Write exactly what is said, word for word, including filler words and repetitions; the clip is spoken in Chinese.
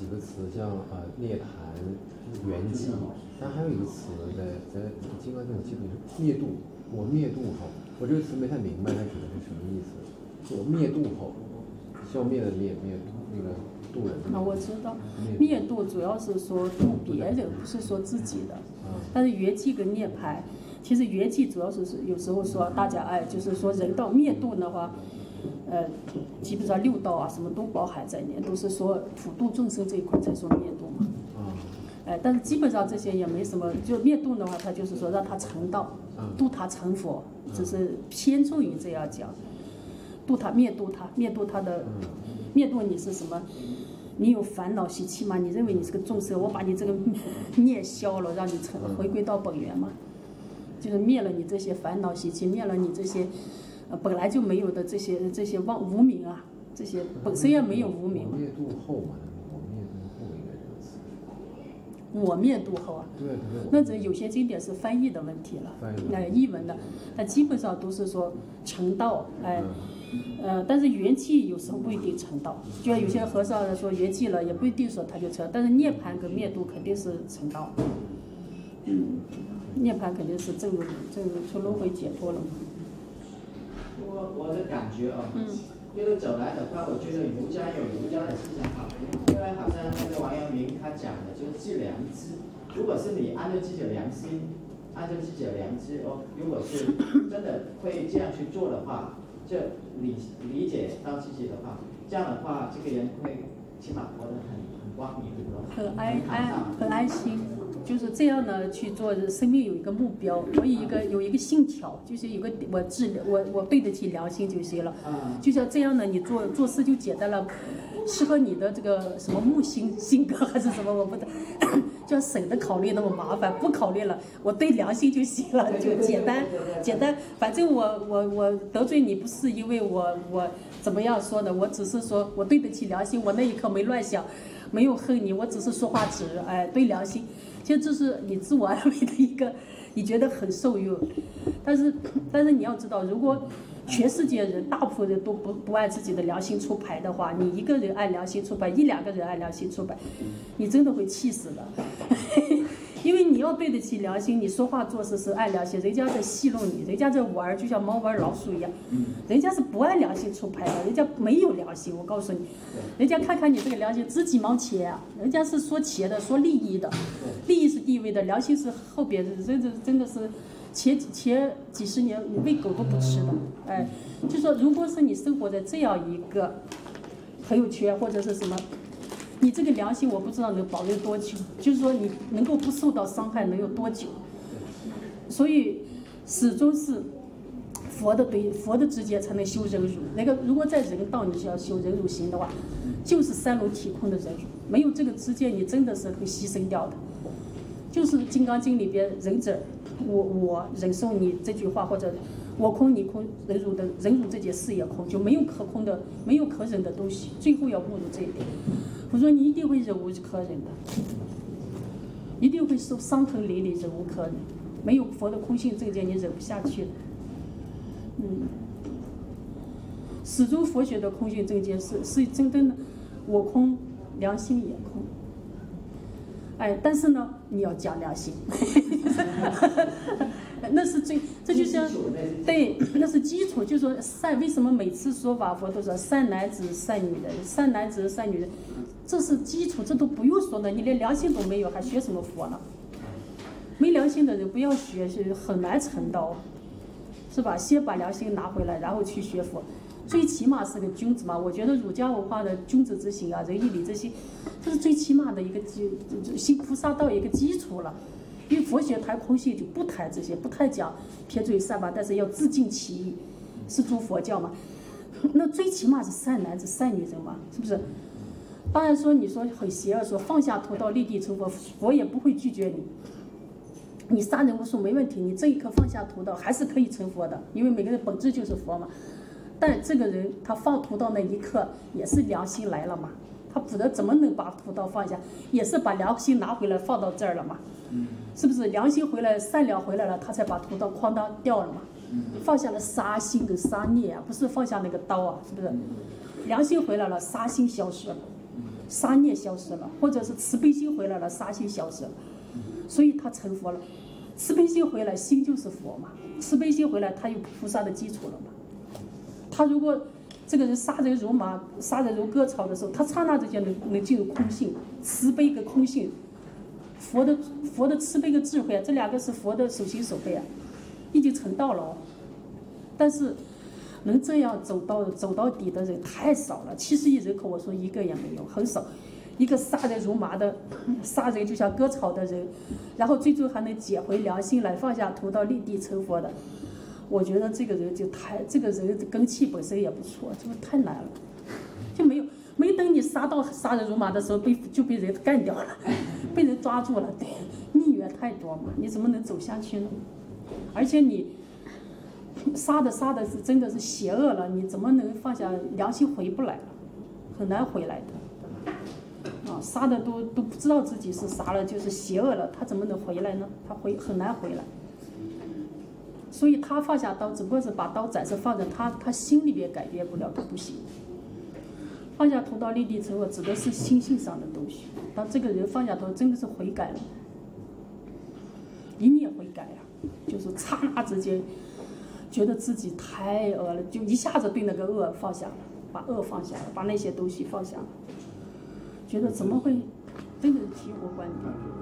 个词，像呃涅槃、圆寂，但还有一个词在在《金刚经》我记得是灭度。我灭度后，我这个词没太明白它指的是什么意思。我灭度后，消灭的灭灭那个度人。 啊，我知道，灭度主要是说度别人，不是说自己的。但是圆寂跟涅槃，其实圆寂主要是有时候说大家哎，就是说人道灭度的话。呃，基本上六道啊，什么都包含在内，都是说普度众生这一块才说灭度嘛。哎，但是基本上这些也没什么，就灭度的话，他就是说让他成道，度他成佛，只是偏重于这样讲，度他灭度他灭度他的灭度你是什么？你有烦恼习气吗？你认为你是个众生，我把你这个灭消了，让你成回归到本源嘛，就是灭了你这些烦恼习气，灭了你这些。呃，本来就没有的这些这些妄无明啊，这些本身也没有无明。 我灭度后嘛，我灭度后应该这个词。 我灭度后啊。 对对。 那这有些经典是翻译的问题了，那译文的，那基本上都是说成道，哎，呃，但是圆寂有时候不一定成道，就像有些和尚说圆寂了，也不一定说他就成，但是涅槃跟灭度肯定是成道。嗯，涅槃肯定是正入正入出轮回解脱了嘛。 我我的感觉啊，嗯，一路走来的话，我觉得儒家有儒家的思想好，因为好像那个王阳明他讲的就是致良知，如果是你按照自己的良心，按照自己的良知哦，如果是真的会这样去做的话，就理理解到自己的话，这样的话，这个人会起码活得很很光明， 很安安很安心。就是这样呢去做，生命有一个目标，我有一个有一个信条，就是有个我治我我对得起良心就行了。就像这样呢，你做做事就简单了，适合你的这个什么木星性格还是什么，我不得，就要省得考虑那么麻烦，不考虑了，我对良心就行了，就简单简单。反正我我我得罪你不是因为我我怎么样说的，我只是说我对得起良心，我那一刻没乱想，没有恨你，我只是说话直，哎，对良心。其实这是你自我安慰的一个，你觉得很受用，但是但是你要知道，如果全世界人大部分人都不不按自己的良心出牌的话，你一个人按良心出牌，一两个人按良心出牌，你真的会气死的。因为你要对得起良心，你说话做事是按良心，人家在戏弄你，人家在玩，就像猫玩老鼠一样，人家是不按良心出牌的，人家没有良心。我告诉你，人家看看你这个良心值几毛钱啊？人家是说钱的，说利益的，利益是第一位的，良心是后边的，真的真的是前前几十年你喂狗都不吃的。哎，就说如果是你生活在这样一个朋友圈或者是什么。你这个良心我不知道能保留多久，就是说你能够不受到伤害能有多久，所以始终是佛的对佛的直接才能修忍辱。那个如果在人道你需要修忍辱行的话，就是三轮体空的忍辱，没有这个直接你真的是会牺牲掉的。就是《金刚经》里边忍者，我我忍受你这句话，或者我空你空，忍辱的忍辱这件事也空，就没有可空的，没有可忍的东西，最后要悟入这一点。我说你一定会忍无可忍的，一定会受伤痕累累，忍无可忍。没有佛的空性正见，你忍不下去的。嗯，始终佛学的空性正见是是真正的我空，良心也空。哎，但是呢，你要讲良心，那是最，这就像对，那是基础。就说善，为什么每次说法佛都说善男子、善女人，善男子、善女人，这是基础，这都不用说的。你连良心都没有，还学什么佛呢？没良心的人不要学，是很难成道，是吧？先把良心拿回来，然后去学佛。最起码是个君子嘛，我觉得儒家文化的君子之行啊，仁义礼智信，这是最起码的一个基，行菩萨道一个基础了。因为佛学谈空性就不谈这些，不太讲偏罪善吧，但是要自尽其意，是诸佛教嘛。那最起码是善男子善女人嘛，是不是？当然说你说很邪恶，说放下屠刀立地成佛，佛也不会拒绝你。你杀人无数没问题，你这一刻放下屠刀还是可以成佛的，因为每个人本质就是佛嘛。但这个人他放屠刀那一刻也是良心来了嘛，他不得怎么能把屠刀放下，也是把良心拿回来放到这儿了嘛，是不是？良心回来，善良回来了，他才把屠刀哐当掉了嘛，放下了杀心跟杀孽啊，不是放下那个刀啊，是不是？良心回来了，杀心消失了， 杀孽消失了，或者是慈悲心回来了，杀心消失了，所以他成佛了。慈悲心回来，心就是佛嘛。慈悲心回来，他有菩萨的基础了嘛。他如果这个人杀人如麻，杀人如割草的时候，他刹那之间能能进入空性，慈悲跟空性，佛的佛的慈悲跟智慧啊，这两个是佛的手心手背啊，已经成道了哦。但是能这样走到走到底的人太少了，七十亿人口，我说一个也没有，很少。一个杀人如麻的，杀人就像割草的人，然后最终还能捡回良心来，放下屠刀立地成佛的，我觉得这个人就太，这个人根气本身也不错，这个太难了，就没有没等你杀到杀人如麻的时候，被就被人干掉了，被人抓住了，对，逆缘太多嘛，你怎么能走下去呢？而且你杀的杀的是真的是邪恶了，你怎么能放下良心回不来了？很难回来的。啊，杀的都都不知道自己是杀了，就是邪恶了，他怎么能回来呢？他回很难回来。所以他放下刀，只不过是把刀暂时放在他他心里边改变不了，他不行。放下屠刀立地成佛，指的是心性上的东西。当这个人放下刀，真的是悔改了，一念悔改呀、啊，就是刹那之间，觉得自己太恶了，就一下子对那个恶放下了，把恶放下了，把那些东西放下了。觉得怎么会，真的醍醐灌顶。